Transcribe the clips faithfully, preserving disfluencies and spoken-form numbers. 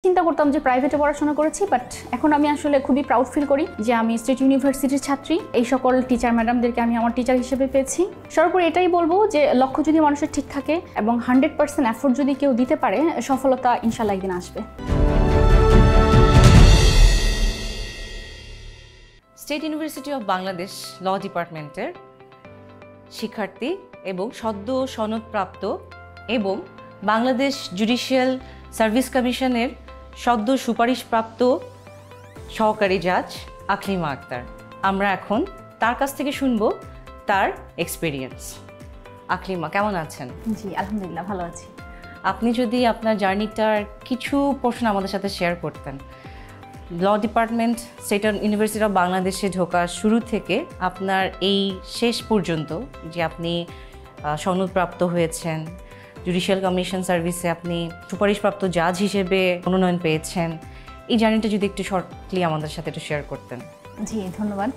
চিন্তা করতাম যে প্রাইভেটে পড়াশোনা করেছি, বাট এখন আমি আসলে খুবই প্রাউড ফিল করি যে আমি স্টেট ইউনিভার্সিটির ছাত্রী। এই সকল টিচার ম্যাডামদেরকে আমি আমার টিচার হিসেবে পেয়েছি। সর্বোপরি এটাই বলবো যে লক্ষ্য যদি মানুষের ঠিক থাকে এবং হান্ড্রেড পার্সেন্ট এফোর্ট যদি কেউ দিতে পারে, সফলতা ইনশাল্লাহ একদিন আসবে। State university of Bangladesh law ডিপার্টমেন্টের শিক্ষার্থী এবং সদ্য সনদপ্রাপ্ত এবং বাংলাদেশ জুডিশিয়াল সার্ভিস কমিশনের সদ্য সুপারিশপ্রাপ্ত সহকারী জাজ আকলিমা আক্তার। আমরা এখন তার কাছ থেকে শুনবো তার এক্সপিরিয়েন্স। আকলিমা, কেমন আছেন? জি আলহামদুলিল্লাহ, ভালো আছি। আপনি যদি আপনার জার্নিটার কিছু পোর্শন আমাদের সাথে শেয়ার করতেন। Law department state university of বাংলাদেশে ঢোকার শুরু থেকে আপনার এই শেষ পর্যন্ত যে আপনি সনদপ্রাপ্ত হয়েছেন, জুডিশিয়াল কমিশন সার্ভিসে আপনি সুপারিশপ্রাপ্ত জাজ হিসেবে মনোনয়ন পেয়েছেন, এই জার্নিটা যদি একটু শর্টলি আমাদের সাথে একটু শেয়ার করতেন। জি ধন্যবাদ।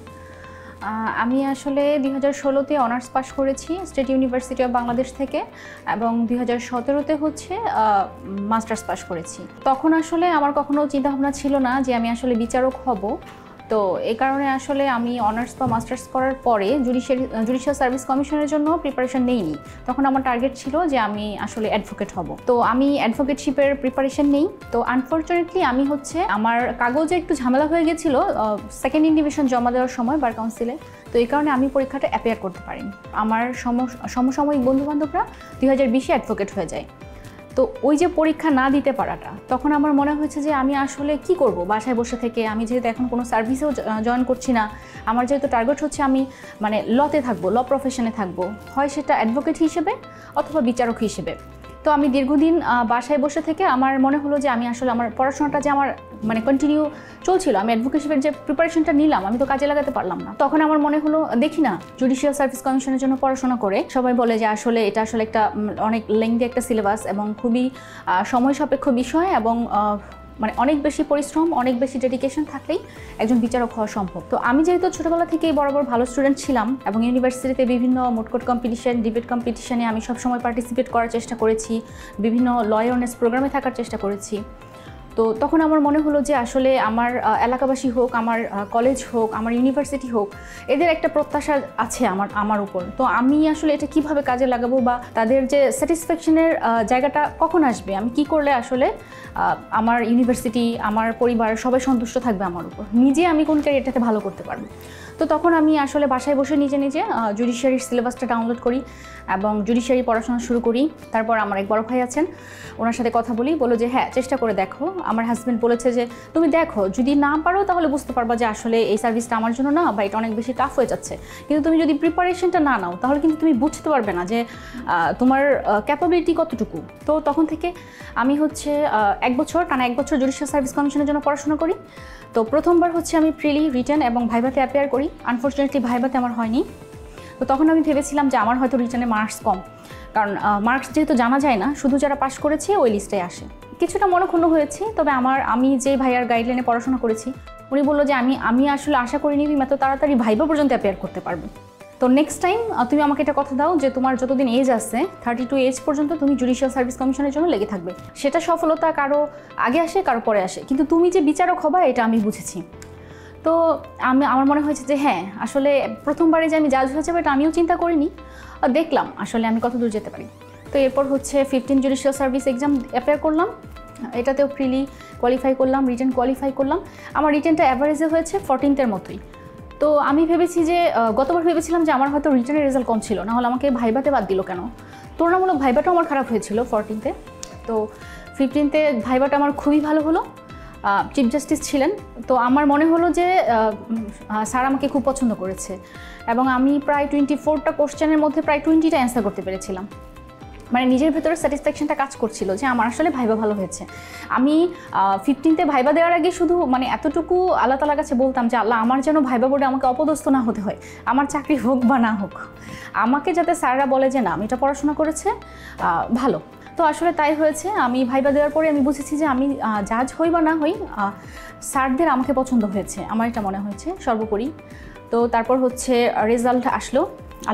আমি আসলে দুই হাজার ষোলোতে অনার্স পাস করেছি স্টেট ইউনিভার্সিটি অফ বাংলাদেশ থেকে, এবং দুই হাজার সতেরোতে হচ্ছে মাস্টার্স পাস করেছি। তখন আসলে আমার কখনো চিন্তাভাবনা ছিল না যে আমি আসলে বিচারক হব। তো এই কারণে আসলে আমি অনার্স বা মাস্টার্স করার পরে জুডিশিয়াল জুডিশিয়াল সার্ভিস কমিশনের জন্য প্রিপারেশন নেইনি। তখন আমার টার্গেট ছিল যে আমি আসলে অ্যাডভোকেট হব। তো আমি অ্যাডভোকেটশিপের প্রিপারেশন নেই। তো আনফর্চুনেটলি আমি হচ্ছে আমার কাগজে একটু ঝামেলা হয়ে গেছিলো সেকেন্ড ইন্ডিভিশন জমা দেওয়ার সময় বার কাউন্সিলে। তো এই কারণে আমি পরীক্ষাটা অ্যাপিয়ার করতে পারিনি। আমার সম সমসাময়িক বন্ধুবান্ধবরা দুই হাজার বিশে অ্যাডভোকেট হয়ে যায়। তো ওই যে পরীক্ষা না দিতে পারাটা, তখন আমার মনে হয়েছে যে আমি আসলে কি করব বাসায় বসে থেকে। আমি যেহেতু এখন কোনো সার্ভিসেও জয়েন করছি না, আমার যেহেতু টার্গেট হচ্ছে আমি মানে লতে থাকবো, ল প্রফেশনে থাকবো, হয় সেটা অ্যাডভোকেট হিসেবে অথবা বিচারক হিসেবে। তো আমি দীর্ঘদিন বাসায় বসে থেকে আমার মনে হলো যে আমি আসলে আমার পড়াশোনাটা যে আমার মানে কন্টিনিউ চলছিল, আমি অ্যাডভোকেশিপের যে প্রিপারেশনটা নিলাম আমি তো কাজে লাগাতে পারলাম না। তখন আমার মনে হলো দেখি না জুডিশিয়াল সার্ভিস কমিশনের জন্য পড়াশোনা করে, সবাই বলে যে আসলে এটা আসলে একটা অনেক লেংদি একটা সিলেবাস এবং খুবই সময় সাপেক্ষ বিষয়, এবং মানে অনেক বেশি পরিশ্রম, অনেক বেশি ডেডিকেশন থাকলেই একজন বিচারক হওয়া সম্ভব। তো আমি যেহেতু ছোটোবেলা থেকেই বরাবর ভালো স্টুডেন্ট ছিলাম এবং ইউনিভার্সিটিতে বিভিন্ন মোটকোট কম্পিটিশন, ডিবেট কম্পিটিশনে আমি সবসময় পার্টিসিপেট করার চেষ্টা করেছি, বিভিন্ন ল অ্যাওয়ারনেস প্রোগ্রামে থাকার চেষ্টা করেছি। তো তখন আমার মনে হলো যে আসলে আমার এলাকাবাসী হোক, আমার কলেজ হোক, আমার ইউনিভার্সিটি হোক, এদের একটা প্রত্যাশা আছে আমার আমার উপর। তো আমি আসলে এটা কিভাবে কাজে লাগাবো বা তাদের যে স্যাটিসফ্যাকশনের জায়গাটা কখন আসবে, আমি কি করলে আসলে আমার ইউনিভার্সিটি, আমার পরিবার সবাই সন্তুষ্ট থাকবে আমার উপর, নিজে আমি কোন ক্যারিয়ারটাতে ভালো করতে পারবো। তো তখন আমি আসলে বাসায় বসে নিজে নিজে জুডিশিয়ারির সিলেবাসটা ডাউনলোড করি এবং জুডিশিয়ারি পড়াশোনা শুরু করি। তারপর আমার এক বড় ভাই আছেন, ওনার সাথে কথা বলি, বলো যে হ্যাঁ চেষ্টা করে দেখো। আমার হাজব্যান্ড বলেছে যে তুমি দেখো, যদি না পারো তাহলে বুঝতে পারবা যে আসলে এই সার্ভিসটা আমার জন্য না, বা এটা অনেক বেশি টাফ হয়ে যাচ্ছে। কিন্তু তুমি যদি প্রিপারেশনটা না নাও তাহলে কিন্তু তুমি বুঝতে পারবে না যে তোমার ক্যাপাবিলিটি কতটুকু। তো তখন থেকে আমি হচ্ছে এক বছর টানা এক বছর জুডিশিয়াল সার্ভিস কমিশনের জন্য পড়াশোনা করি। তো প্রথমবার হচ্ছে আমি প্রিলি, রিটেন এবং ভাইভাতে অ্যাপিয়ার করি। আনফর্চুনেটলি ভাইভাতে আমার হয়নি। তো তখন আমি ভেবেছিলাম যে আমার হয়তো রিটেনে মার্কস কম, কারণ মার্কস যেহেতু জানা যায় না, শুধু যারা পাস করেছে ওই লিস্টে আসে। কিছুটা মনক্ষুণ্ণ হয়েছি। তবে আমার আমি যে ভাইয়ার গাইডলাইনে পড়াশোনা করেছি, উনি বললো যে আমি আমি আসলে আশা করিনি তুমি এত তাড়াতাড়ি ভাইভা পর্যন্ত অ্যাপিয়ার করতে পারবে। তো নেক্সট টাইম তুমি আমাকে এটা কথা দাও যে তোমার যতদিন এজ আছে, থার্টি টু এজ পর্যন্ত তুমি জুডিশিয়াল সার্ভিস কমিশনের জন্য লেগে থাকবে। সেটা সফলতা কারো আগে আসে কারো পরে আসে, কিন্তু তুমি যে বিচারক হবা এটা আমি বুঝেছি। তো আমি আমার মনে হয়েছে যে হ্যাঁ আসলে প্রথমবারে যে আমি জাজ হয়ে যাবো এটা আমিও চিন্তা করিনি। দেখলাম আসলে আমি কত দূর যেতে পারি। তো এরপর হচ্ছে fifteen judicial service exam apply করলাম, এটাতেও প্রিলি কোয়ালিফাই করলাম, রিটেন কোয়ালিফাই করলাম। আমার রিটেনটা অ্যাভারেজে হয়েছে ফোরটিনথের মতোই। তো আমি ভেবেছি যে গতবার ভেবেছিলাম যে আমার হয়তো রিটেনের রেজাল্ট কম ছিল, নাহলে আমাকে ভাইভাতে বাদ দিল কেন। তুলনামূলক ভাইভাটাও আমার খারাপ হয়েছিল ফোরটিনথে। তো ফিফটিনথে ভাইভাটা আমার খুবই ভালো হলো। চিফ জাস্টিস ছিলেন, তো আমার মনে হলো যে স্যার আমাকে খুব পছন্দ করেছে এবং আমি প্রায় টোয়েন্টি ফোরটা কোশ্চেনের মধ্যে প্রায় টোয়েন্টিটা অ্যান্সার করতে পেরেছিলাম। মানে নিজের ভেতরে স্যাটিসফ্যাকশনটা কাজ করছিল যে আমার আসলে ভাইবা ভালো হয়েছে। আমি ফিফটিনতে ভাইবা দেওয়ার আগে শুধু মানে এতটুকু আল্লাহ তাআলার কাছে বলতাম যে আল্লাহ আমার যেন ভাইবা বোর্ডে আমাকে অপদস্থ না হতে হয়, আমার চাকরি হোক বা না হোক, আমাকে যাতে স্যাররা বলে যে না আমি এটা পড়াশোনা করেছে ভালো। তো আসলে তাই হয়েছে। আমি ভাইবা দেওয়ার পরে আমি বুঝেছি যে আমি জাজ হই বা না হই, স্যারদের আমাকে পছন্দ হয়েছে, আমার এটা মনে হয়েছে সর্বোপরি। তো তারপর হচ্ছে রেজাল্ট আসলো,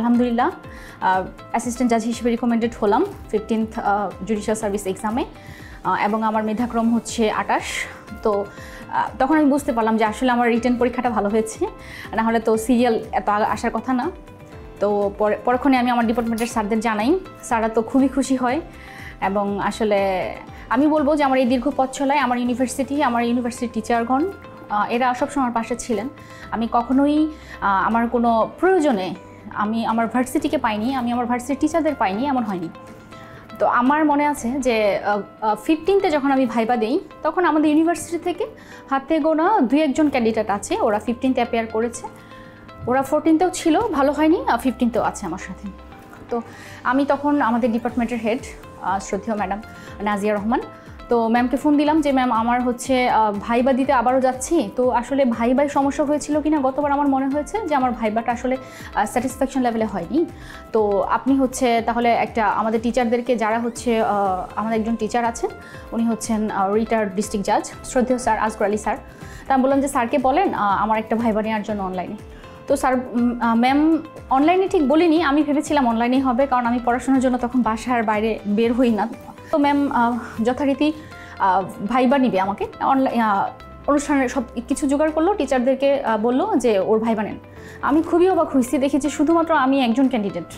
আলহামদুলিল্লাহ অ্যাসিস্ট্যান্ট জাজ হিসেবে রিকমেন্ডেড হলাম ফিফটিন্থ জুডিশিয়াল সার্ভিস এক্সামে। এবং আমার মেধাক্রম হচ্ছে আটাশ। তো তখন আমি বুঝতে পারলাম যে আসলে আমার রিটেন পরীক্ষাটা ভালো হয়েছে, নাহলে তো সিরিয়াল এত আসার কথা না। তো পরে পরক্ষণে আমি আমার ডিপার্টমেন্টের স্যারদের জানাই, স্যাররা তো খুবই খুশি হয়। এবং আসলে আমি বলবো যে আমার এই দীর্ঘ পথ চলায় আমার ইউনিভার্সিটি, আমার ইউনিভার্সিটির টিচারগণ এরা সবসময় আমার পাশে ছিলেন। আমি কখনোই আমার কোনো প্রয়োজনে আমি আমার ভার্সিটিকে পাইনি, আমি আমার ভার্সিটির টিচারদের পাইনি, এমন হয়নি। তো আমার মনে আছে যে ফিফটিনতে যখন আমি ভাইবা দিই, তখন আমাদের ইউনিভার্সিটি থেকে হাতে গোনা দুই একজন ক্যান্ডিডেট আছে, ওরা ফিফটিনতে অ্যাপিয়ার করেছে, ওরা ফোরটিনতেও ছিল, ভালো হয়নি, ফিফটিনতেও আছে আমার সাথে। তো আমি তখন আমাদের ডিপার্টমেন্টের হেড শ্রদ্ধেয় ম্যাডাম নাজিয়া রহমান, তো ম্যামকে ফোন দিলাম যে ম্যাম আমার হচ্ছে ভাইবা দিতে আবারও যাচ্ছি। তো আসলে ভাইবায় সমস্যা হয়েছিল কিনা গতবার আমার মনে হয়েছে যে আমার ভাইবাটা আসলে স্যাটিসফ্যাকশন লেভেলে হয়নি। তো আপনি হচ্ছে তাহলে একটা আমাদের টিচারদেরকে, যারা হচ্ছে আমাদের একজন টিচার আছেন, উনি হচ্ছেন রিটায়ার্ড ডিস্ট্রিক্ট জাজ শ্রদ্ধেয় স্যার আজগর আলী স্যার। তা আমি বললাম যে স্যারকে বলেন আমার একটা ভাইবা নেওয়ার জন্য অনলাইনে। তো স্যার ম্যাম অনলাইনে ঠিক বলিনি, আমি ভেবেছিলাম অনলাইনেই হবে, কারণ আমি পড়াশোনার জন্য তখন বাসার বাইরে বের হই না। তো ম্যাম যথারীতি ভাইবা নিবে আমাকে, অনলাইন অনুষ্ঠানের সব কিছু জোগাড় করলো, টিচারদেরকে বললো যে ওর ভাইবা নেন। আমি খুবই অবাক হয়েছি, দেখেছি শুধুমাত্র আমি একজন ক্যান্ডিডেট।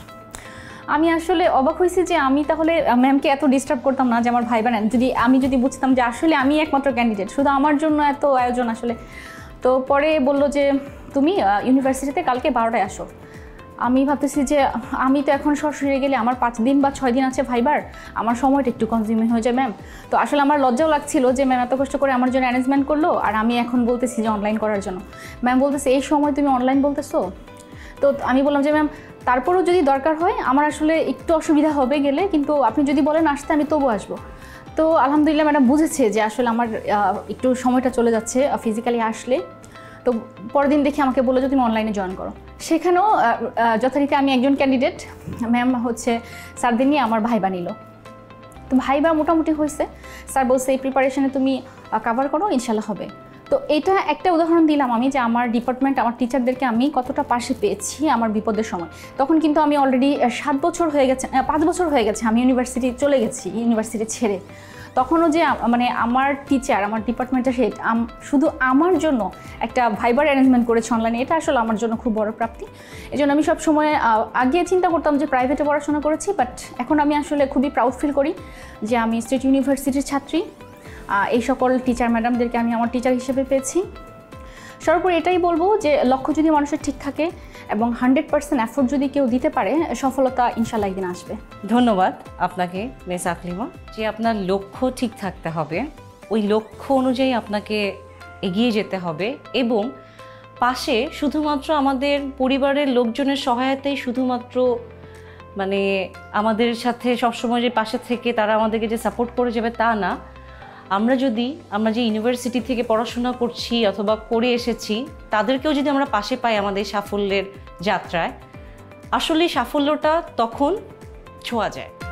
আমি আসলে অবাক হয়েছি যে আমি তাহলে ম্যামকে এত ডিস্টার্ব করতাম না যে আমার ভাইবা নেন, যদি আমি যদি বুঝতাম যে আসলে আমি একমাত্র ক্যান্ডিডেট, শুধু আমার জন্য এত আয়োজন আসলে। তো পরে বললো যে তুমি ইউনিভার্সিটিতে কালকে বারোটায় আসো। আমি ভাবতেছি যে আমি তো এখন সরাসরি গেলে আমার পাঁচ দিন বা ছয় দিন আছে ভাইবার, আমার সময়টা একটু কনজিউমিং হয়ে যায় ম্যাম। তো আসলে আমার লজ্জাও লাগছিল যে ম্যাম এত কষ্ট করে আমার জন্য অ্যারেঞ্জমেন্ট করলো, আর আমি এখন বলতেছি যে অনলাইন করার জন্য। ম্যাম বলতেছে এই সময় তুমি অনলাইন বলতেছো? তো আমি বললাম যে ম্যাম তারপরেও যদি দরকার হয় আমার আসলে একটু অসুবিধা হবে গেলে, কিন্তু আপনি যদি বলেন আসতে আমি তবু আসবো। তো আলহামদুলিল্লাহ ম্যাডাম বুঝেছে যে আসলে আমার একটু সময়টা চলে যাচ্ছে ফিজিক্যালি আসলে। তো পরের দিন দেখে আমাকে বললো যে তুমি অনলাইনে জয়েন করো। সেখানেও যথারীতি আমি একজন ক্যান্ডিডেট, ম্যাম হচ্ছে স্যারদের নিয়ে আমার ভাইবা নিল। তো ভাইবা মোটামুটি হয়েছে, স্যার বলছে এই প্রিপারেশনে তুমি কাভার করো, ইনশাল্লাহ হবে। তো এটা একটা উদাহরণ দিলাম আমি যে আমার ডিপার্টমেন্ট, আমার টিচারদেরকে আমি কতটা পাশে পেয়েছি আমার বিপদের সময়। তখন কিন্তু আমি অলরেডি সাত বছর হয়ে গেছে, পাঁচ বছর হয়ে গেছে আমি ইউনিভার্সিটি চলে গেছি, ইউনিভার্সিটি ছেড়ে। তখনও যে মানে আমার টিচার, আমার ডিপার্টমেন্টের হেড শুধু আমার জন্য একটা ভাইবার অ্যারেঞ্জমেন্ট করেছে অনলাইনে, এটা আসলে আমার জন্য খুব বড় প্রাপ্তি। এই জন্য আমি সবসময় আগে চিন্তা করতাম যে প্রাইভেটে পড়াশোনা করেছি, বাট এখন আমি আসলে খুবই প্রাউড ফিল করি যে আমি স্টেট ইউনিভার্সিটির ছাত্রী। এই সকল টিচার ম্যাডামদেরকে আমি আমার টিচার হিসেবে পেয়েছি। সর্বোপরি এটাই বলবো যে লক্ষ্য যদি মানুষের ঠিক থাকে এবং হান্ড্রেড পার্সেন্ট এফোর্ট যদি কেউ দিতে পারে, সফলতা ইনশাল্লাহ একদিন আসবে। ধন্যবাদ আপনাকে মিস আকলিমা, যে আপনার লক্ষ্য ঠিক থাকতে হবে, ওই লক্ষ্য অনুযায়ী আপনাকে এগিয়ে যেতে হবে, এবং পাশে শুধুমাত্র আমাদের পরিবারের লোকজনের সহায়তাই শুধুমাত্র মানে আমাদের সাথে সবসময় যে পাশে থেকে তারা আমাদেরকে যে সাপোর্ট করে যাবে তা না। আমরা যদি আমরা যে ইউনিভার্সিটি থেকে পড়াশোনা করছি অথবা করে এসেছি, তাদেরকেও যদি আমরা পাশে পাই আমাদের সাফল্যের যাত্রায়, আসলে সাফল্যটা তখন ছোঁয়া যায়।